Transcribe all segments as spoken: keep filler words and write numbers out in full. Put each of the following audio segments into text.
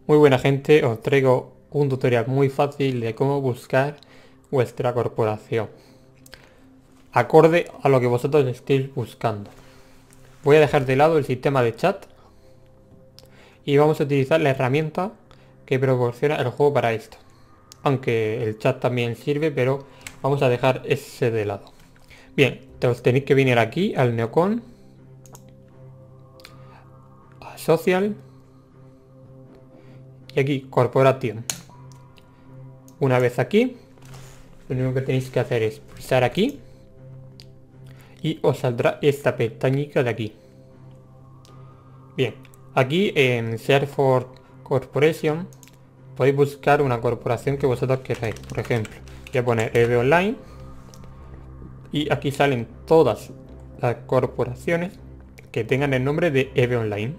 Muy buena gente, os traigo un tutorial muy fácil de cómo buscar vuestra corporación, acorde a lo que vosotros estéis buscando. Voy a dejar de lado el sistema de chat y vamos a utilizar la herramienta que proporciona el juego para esto. Aunque el chat también sirve, pero vamos a dejar ese de lado. Bien, os tenéis que venir aquí al Neocon, a Social y aquí Corporation. Una vez aquí, lo único que tenéis que hacer es pulsar aquí y os saldrá esta pestañita de aquí. Bien, aquí en Search for Corporation podéis buscar una corporación que vosotros queráis. Por ejemplo, voy a poner E V Online y aquí salen todas las corporaciones que tengan el nombre de E V Online.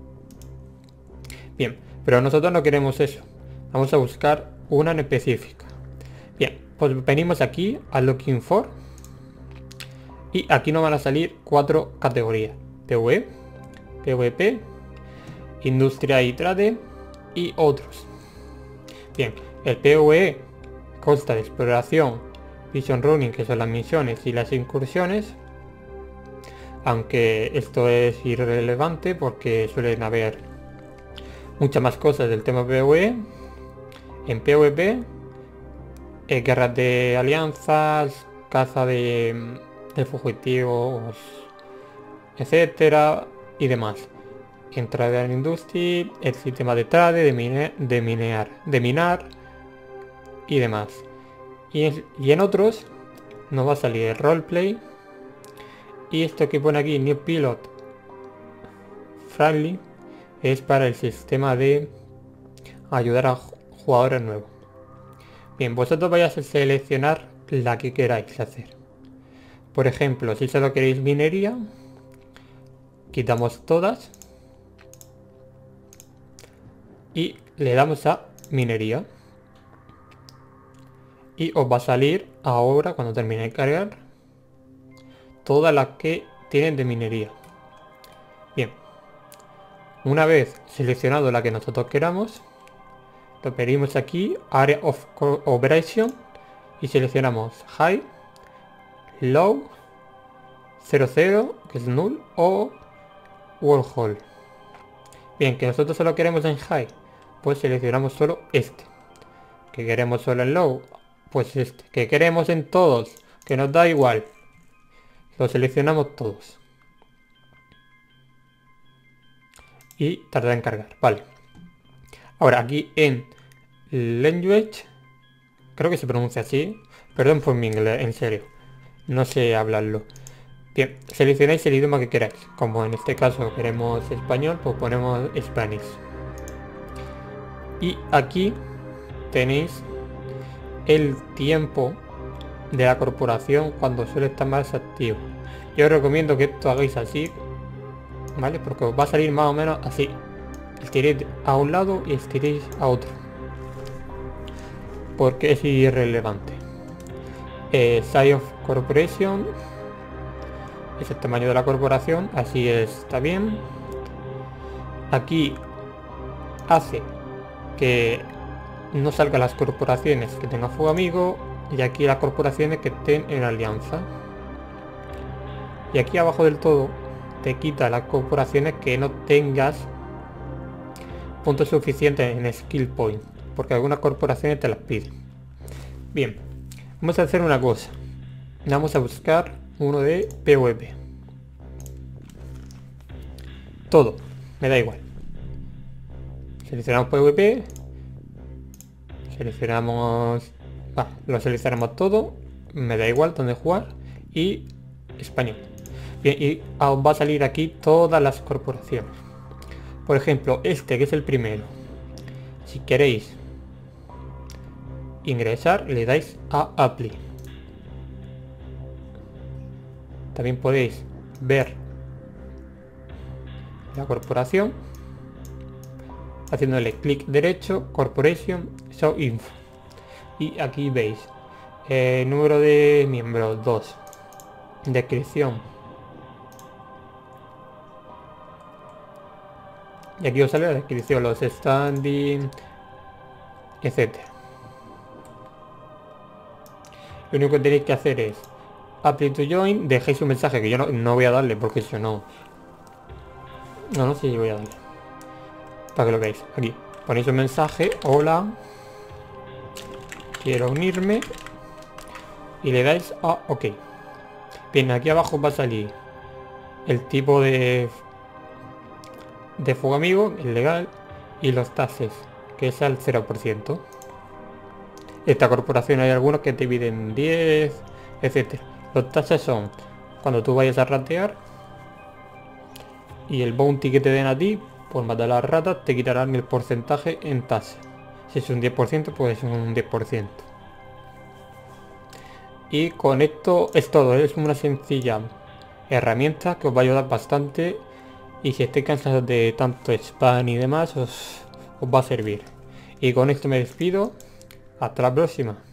Bien, pero nosotros no queremos eso. Vamos a buscar una en específica. Bien, pues venimos aquí a Looking For y aquí nos van a salir cuatro categorías: PvE, PvP, Industria y Trade y otros. Bien, el PvE consta de exploración, Vision Running, que son las misiones y las incursiones, aunque esto es irrelevante porque suelen haber muchas más cosas del tema PvE. En PvP, eh, guerras de alianzas, caza de, de fugitivos, etcétera y demás. En Trade and Industry, el sistema de trade, de, mine, de minear, de minar y demás. Y en, y en otros nos va a salir el roleplay y esto que pone aquí New Pilot Friendly es para el sistema de ayudar a jugadores nuevos. Bien, vosotros vais a seleccionar la que queráis hacer. Por ejemplo, si solo queréis minería, quitamos todas y le damos a minería y os va a salir ahora, cuando termine de cargar, todas las que tienen de minería. Bien, una vez seleccionado la que nosotros queramos, lo pedimos aquí, Area of Operation, y seleccionamos High, Low, cero cero, que es Null, o Warhol. Bien, que nosotros solo queremos en High, pues seleccionamos solo este. Que queremos solo en Low, pues este. Que queremos en todos, que nos da igual, lo seleccionamos todos. Y tarda en cargar, vale. Ahora aquí en Language, creo que se pronuncia así, perdón por mi inglés, en serio, no sé hablarlo. Bien, seleccionáis el idioma que queráis, como en este caso queremos español, pues ponemos Spanish. Y aquí tenéis el tiempo de la corporación cuando suele estar más activo. Yo os recomiendo que esto hagáis así, ¿vale? Porque os va a salir más o menos así. Estiréis a un lado y estiréis a otro, porque es irrelevante. Eh, Size of Corporation es el tamaño de la corporación, así está bien. Aquí hace que no salgan las corporaciones que tengan fuego amigo y aquí las corporaciones que estén en alianza. Y aquí abajo del todo te quita las corporaciones que no tengas puntos suficientes en skill point, porque algunas corporaciones te las piden. Bien, vamos a hacer una cosa. Vamos a buscar uno de PvP. Todo, me da igual. Seleccionamos PvP. Seleccionamos... Va, lo seleccionamos todo. Me da igual dónde jugar. Y español. Bien, y os va a salir aquí todas las corporaciones. Por ejemplo, este que es el primero. Si queréis ingresar, le dais a Apply. También podéis ver la corporación haciéndole clic derecho, Corporation, Show Info. Y aquí veis eh, número de miembros dos, descripción, Y aquí os sale la descripción, los standing, etcétera. Lo único que tenéis que hacer es apply to join, dejéis un mensaje que yo no, no voy a darle porque si no... No, no sé si voy a darle. Para que lo veáis. Aquí ponéis un mensaje, hola, quiero unirme. Y le dais a OK. Bien, aquí abajo va a salir el tipo de de fuego amigo, el legal, y los taxes, que es al cero por ciento. Esta corporación hay algunos que te piden diez, etcétera. Los taxes son cuando tú vayas a ratear, y el bounty que te den a ti por matar a las ratas te quitarán el porcentaje en taxes. Si es un diez por ciento, pues es un diez por ciento. Y con esto es todo, es una sencilla herramienta que os va a ayudar bastante. Y si estáis cansados de tanto spam y demás, os, os va a servir. Y con esto me despido. Hasta la próxima.